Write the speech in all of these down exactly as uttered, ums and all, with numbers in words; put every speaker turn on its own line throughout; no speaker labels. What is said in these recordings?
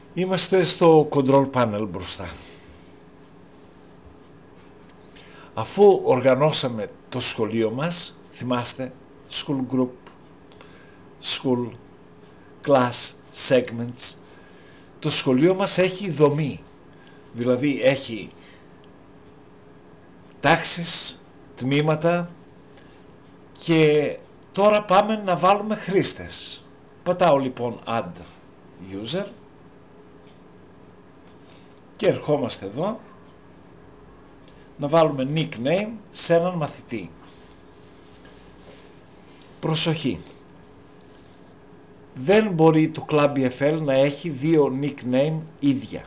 Είμαστε στο control panel μπροστά. Αφού οργανώσαμε το σχολείο μας, θυμάστε, school group, school, class, segments, το σχολείο μας έχει δομή, δηλαδή έχει τάξεις, τμήματα και τώρα πάμε να βάλουμε χρήστες. Πατάω λοιπόν add user και ερχόμαστε εδώ να βάλουμε nickname σε έναν μαθητή. Προσοχή, δεν μπορεί το ClubEFL να έχει δύο nickname ίδια.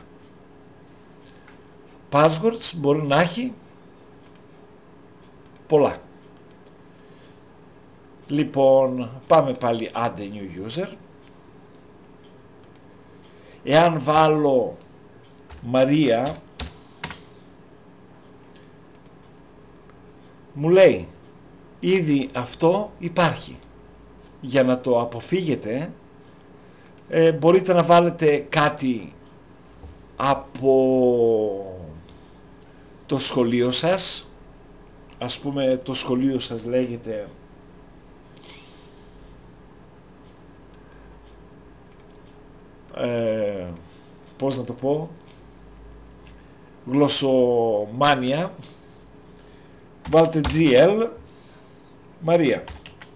Passwords μπορεί να έχει πολλά. Λοιπόν, πάμε πάλι add a new user. Εάν βάλω Μαρία, μου λέει ήδη αυτό υπάρχει. Για να το αποφύγετε, ε, μπορείτε να βάλετε κάτι από το σχολείο σας. Ας πούμε το σχολείο σας λέγεται ε, πώς να το πω, γλωσσομάνια. Βάλτε τζι ελ Μαρία.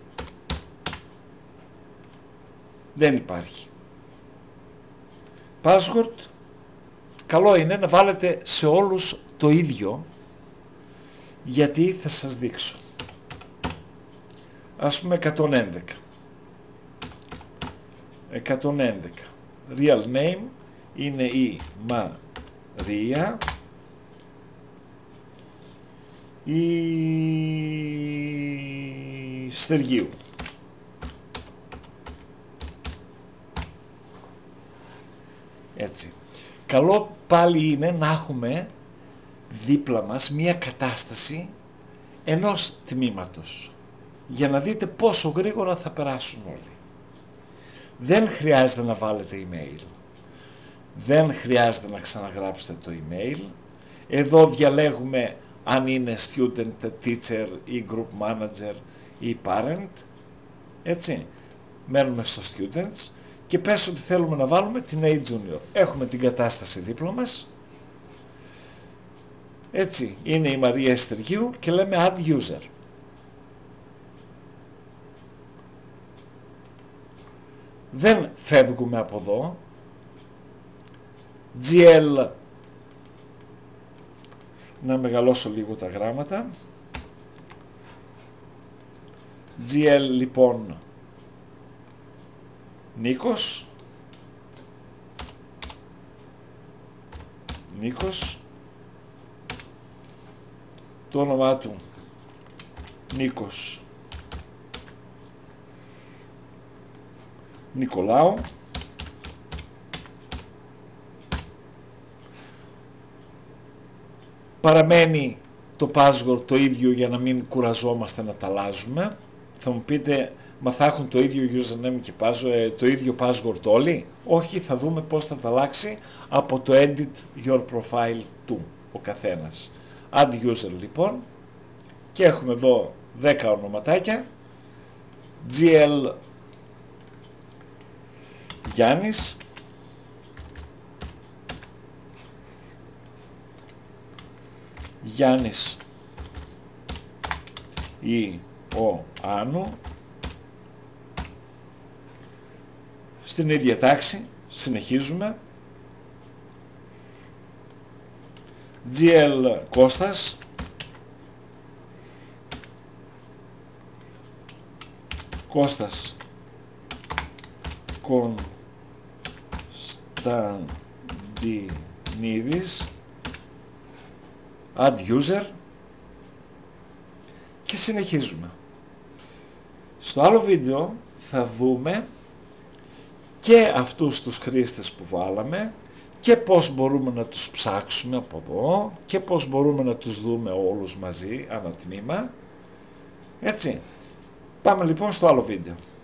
Δεν υπάρχει. Password, καλό είναι να βάλετε σε όλους το ίδιο, γιατί θα σας δείξω. Ας πούμε εκατόν έντεκα. εκατόν έντεκα. Real name είναι η Μαρία. Η Στεργίου. Έτσι. Καλό πάλι είναι να έχουμε δίπλα μας μία κατάσταση ενός τμήματος, για να δείτε πόσο γρήγορα θα περάσουν όλοι. Δεν χρειάζεται να βάλετε email. Δεν χρειάζεται να ξαναγράψετε το email. Εδώ διαλέγουμε αν είναι student, teacher ή group manager ή parent. Έτσι. Μένουμε στο students και πες ότι θέλουμε να βάλουμε την A junior. Έχουμε την κατάσταση δίπλα μας. Έτσι. Είναι η Μαρία Στεργίου και λέμε add user. Δεν φεύγουμε από εδώ. τζι ελ, να μεγαλώσω λίγο τα γράμματα. τζι ελ λοιπόν Νίκος. Νίκος. Το όνομά του Νίκος Νικολάου. Παραμένει το password το ίδιο για να μην κουραζόμαστε να τα αλλάζουμε. Θα μου πείτε, μα θα έχουν το ίδιο username και password, το ίδιο password όλοι? Όχι, θα δούμε πώς θα τα αλλάξει από το edit your profile του ο καθένας. Add user λοιπόν και έχουμε εδώ δέκα ονοματάκια. τζι ελ Γιάννης. Γιάννης ή ο Άνου. Στην ίδια τάξη συνεχίζουμε. τζι ελ Κώστας. Κώστας Κωνσταντινίδης. Add user και συνεχίζουμε. Στο άλλο βίντεο θα δούμε και αυτούς τους χρήστες που βάλαμε και πώς μπορούμε να τους ψάξουμε από εδώ και πώς μπορούμε να τους δούμε όλους μαζί ανά τμήμα. Έτσι. Πάμε λοιπόν στο άλλο βίντεο.